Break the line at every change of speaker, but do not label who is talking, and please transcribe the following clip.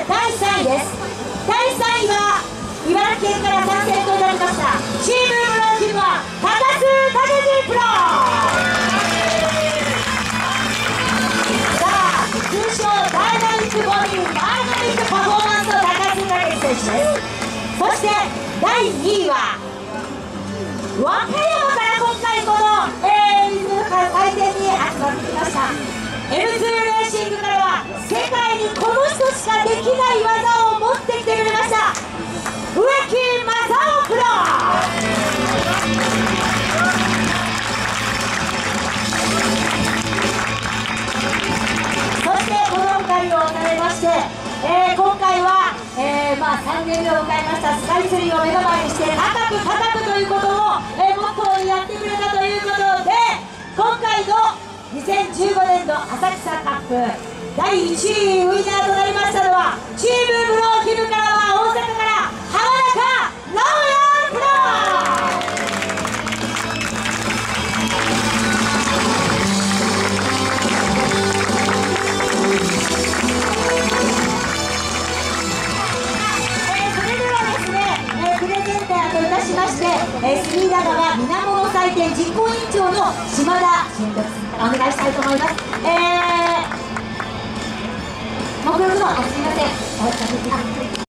第3位です。第3位は茨城県から参戦といたしましたチームブローキンは高須武プロ。さあ、通称ダイナミックボディダイナミックパフォーマンスの高須武選手です。そして第2位は和歌山から今回このリズム回転に集まってきました。 M2 レーシングからは世界にこの人しかできない技を持ってきてくれました植木正雄プロ。そしてこの2人を兼ねまして、今回は、3年目を迎えましたスカイツリーを目の前にして高く高くということを、モットーにやってくれたということで、今回の2015年度浅草カップ第1位ウィナーとなりましたのはチームブローキムからは大阪から浜中直也プロ。それではですね、プレゼンターといたしまして隅田川みなもの祭典実行委員長の島田俊徳さんお願いしたいと思います。目録のすみません。